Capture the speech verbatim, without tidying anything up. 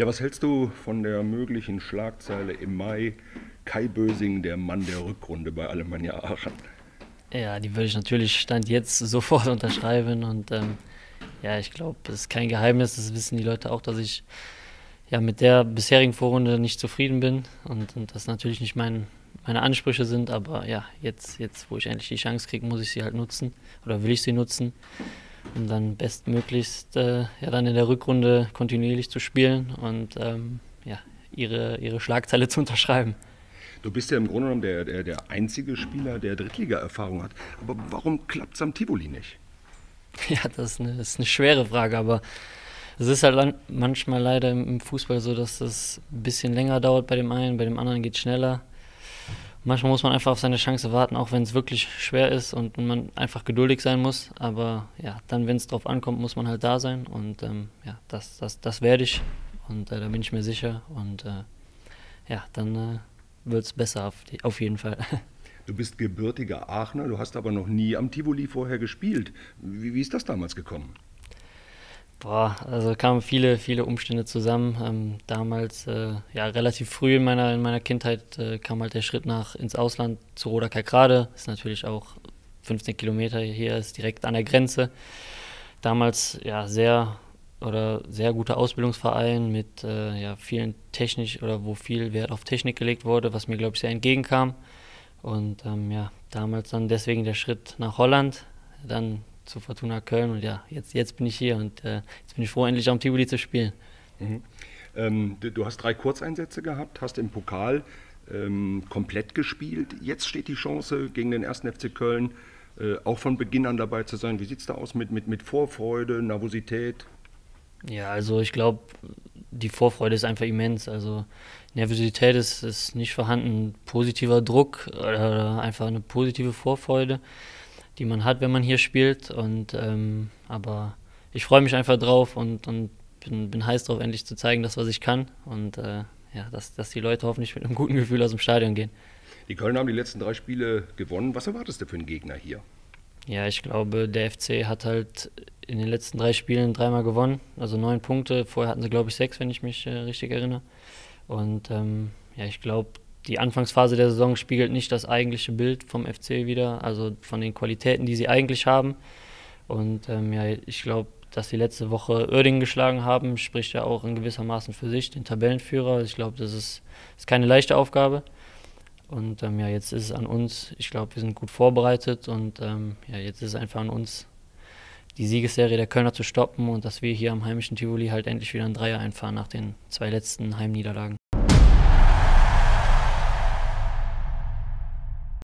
Ja, was hältst du von der möglichen Schlagzeile im Mai? Kai Bösing, der Mann der Rückrunde bei Alemannia Aachen. Ja, die würde ich natürlich Stand jetzt sofort unterschreiben und ähm, ja, ich glaube, es ist kein Geheimnis, das wissen die Leute auch, dass ich ja mit der bisherigen Vorrunde nicht zufrieden bin und, und das natürlich nicht mein, meine Ansprüche sind, aber ja, jetzt, jetzt, wo ich endlich die Chance kriege, muss ich sie halt nutzen oder will ich sie nutzen, um dann bestmöglichst äh, ja dann in der Rückrunde kontinuierlich zu spielen und ähm, ja, ihre, ihre Schlagzeile zu unterschreiben. Du bist ja im Grunde genommen der, der, der einzige Spieler, der Drittliga-Erfahrung hat. Aber warum klappt es am Tivoli nicht? Ja, das ist eine, das ist eine schwere Frage, aber es ist halt lan- manchmal leider im Fußball so, dass das ein bisschen länger dauert bei dem einen, bei dem anderen geht es schneller. Manchmal muss man einfach auf seine Chance warten, auch wenn es wirklich schwer ist und man einfach geduldig sein muss. Aber ja, dann, wenn es drauf ankommt, muss man halt da sein. Und ähm, ja, das, das, das werde ich. Und äh, da bin ich mir sicher. Und äh, ja, dann äh, wird es besser auf, die, auf jeden Fall. Du bist gebürtiger Aachener, du hast aber noch nie am Tivoli vorher gespielt. Wie, wie ist das damals gekommen? Boah, also kamen viele, viele Umstände zusammen. Ähm, damals, äh, ja, relativ früh in meiner, in meiner Kindheit äh, kam halt der Schritt nach ins Ausland zu Roda Kerkrade. Ist natürlich auch fünfzehn Kilometer hier, ist direkt an der Grenze. Damals, ja, sehr oder sehr guter Ausbildungsverein mit äh, ja, vielen technisch oder wo viel Wert auf Technik gelegt wurde, was mir, glaube ich, sehr entgegenkam. Und ähm, ja, damals dann deswegen der Schritt nach Holland, dann zu Fortuna Köln und ja, jetzt, jetzt bin ich hier und äh, jetzt bin ich froh, endlich am Tivoli zu spielen. Mhm. Ähm, du, du hast drei Kurzeinsätze gehabt, hast im Pokal ähm, komplett gespielt. Jetzt steht die Chance, gegen den ersten F C Köln äh, auch von Beginn an dabei zu sein. Wie sieht es da aus mit, mit, mit Vorfreude, Nervosität? Ja, also ich glaube, die Vorfreude ist einfach immens. Also Nervosität ist, ist nicht vorhanden. Positiver Druck oder einfach eine positive Vorfreude, die man hat, wenn man hier spielt. Und ähm, aber ich freue mich einfach drauf und, und bin, bin heiß drauf, endlich zu zeigen, das, was ich kann. Und äh, ja, dass, dass die Leute hoffentlich mit einem guten Gefühl aus dem Stadion gehen. Die Kölner haben die letzten drei Spiele gewonnen. Was erwartest du für einen Gegner hier? Ja, ich glaube, der F C hat halt in den letzten drei Spielen dreimal gewonnen, also neun Punkte. Vorher hatten sie, glaube ich, sechs, wenn ich mich äh, richtig erinnere. Und ähm, ja, ich glaube, die Anfangsphase der Saison spiegelt nicht das eigentliche Bild vom F C wider, also von den Qualitäten, die sie eigentlich haben. Und ähm, ja, ich glaube, dass sie letzte Woche Uerdingen geschlagen haben, spricht ja auch in gewissermaßen für sich, den Tabellenführer. Ich glaube, das ist, ist keine leichte Aufgabe. Und ähm, ja, jetzt ist es an uns. Ich glaube, wir sind gut vorbereitet und ähm, ja, jetzt ist es einfach an uns, die Siegesserie der Kölner zu stoppen und dass wir hier am heimischen Tivoli halt endlich wieder ein Dreier einfahren nach den zwei letzten Heimniederlagen.